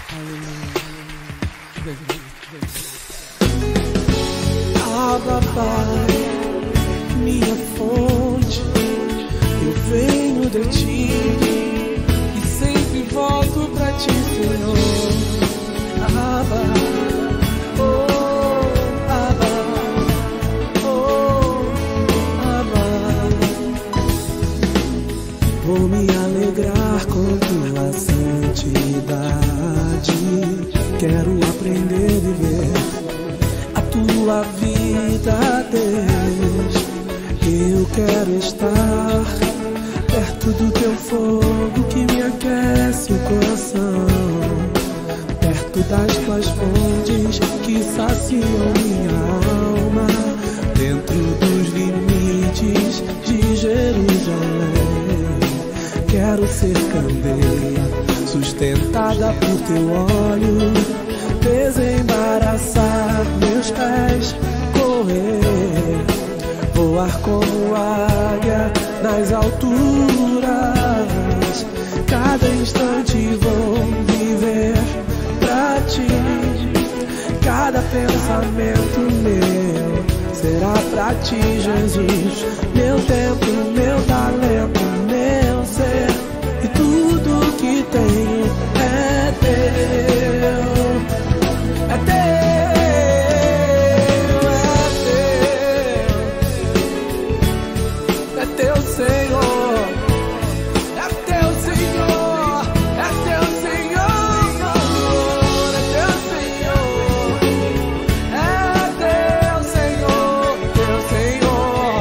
Abba, Pai, minha fonte, eu venho de ti e sempre volto pra ti, Senhor. Abba, oh, Abba, oh, Abba. Vou me alegrar com tua santidade, quero aprender a viver a tua vida, Deus. Eu quero estar perto do teu fogo que me aquece o coração, perto das tuas fontes que saciam minha alma, dentro dos limites de Jerusalém. Quero ser candeia sustentada por teu óleo, desembaraçar meus pés, correr, voar como águia nas alturas. Cada instante vou viver pra ti, cada pensamento meu será pra ti, Jesus. Meu tempo, meu talento, meu ser e tudo que tenho é teu. É teu, é teu, Senhor. É teu, Senhor. É teu, Senhor. É teu, Senhor. É teu, Senhor. Teu, Senhor.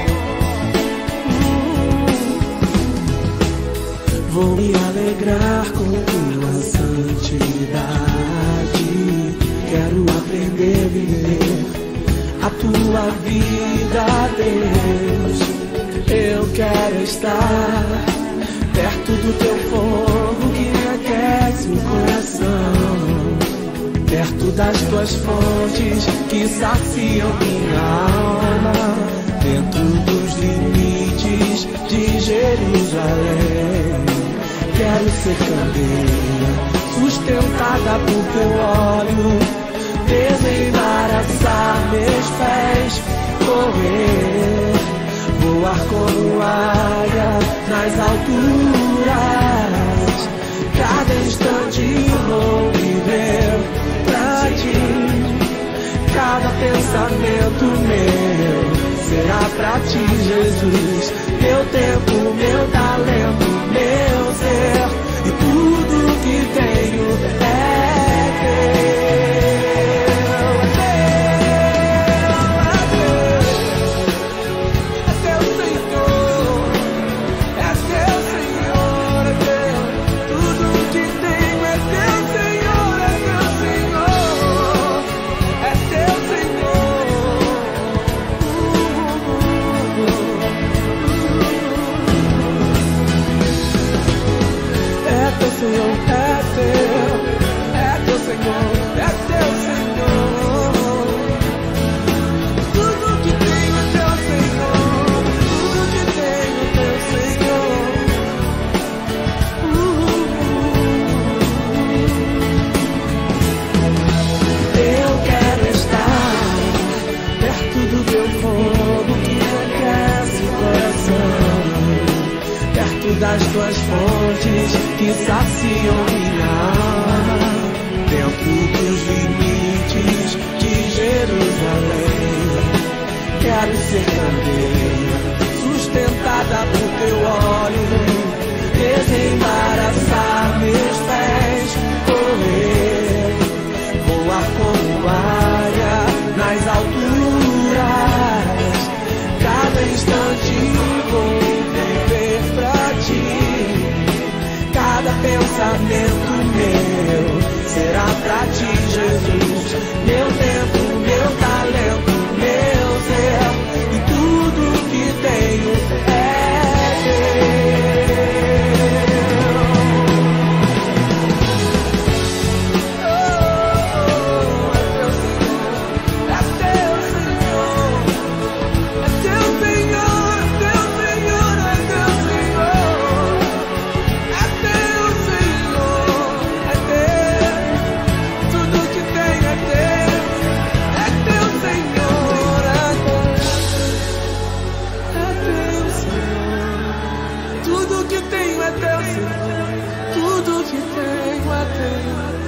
Vou me alegrar com tua santidade, quero aprender a viver a tua vida, Deus. Eu quero estar perto do teu fogo que me aquece o coração, perto das tuas fontes que saciam minha alma, dentro dos limites de Jerusalém. Quero ser candeia sustentada por teu óleo, desembaraçar meus pés, correr, voar como águia nas alturas. Cada instante vou viver pra ti, cada pensamento meu será pra ti, Jesus. Meu tempo, meu talento, meu ser e tudo que tenho é Senhor, é teu, Senhor, é teu, Senhor. Tudo que tenho é teu, Senhor. Tudo que tenho é teu, Senhor. Eu quero estar perto do teu fogo que aquece o coração, perto das tuas fontes que saciam minha alma, dentro dos limites de Jerusalém. Quero ser candeia sustentada por teu óleo, desembaraçar meus pés, correr, voar como águia nas alturas. Cada instante vou viver pra ti, cada pensamento meu será pra ti, Jesus. Meu tempo, meu talento, meu ser e tudo que tenho é é teu, Senhor. Tudo que tenho é teu.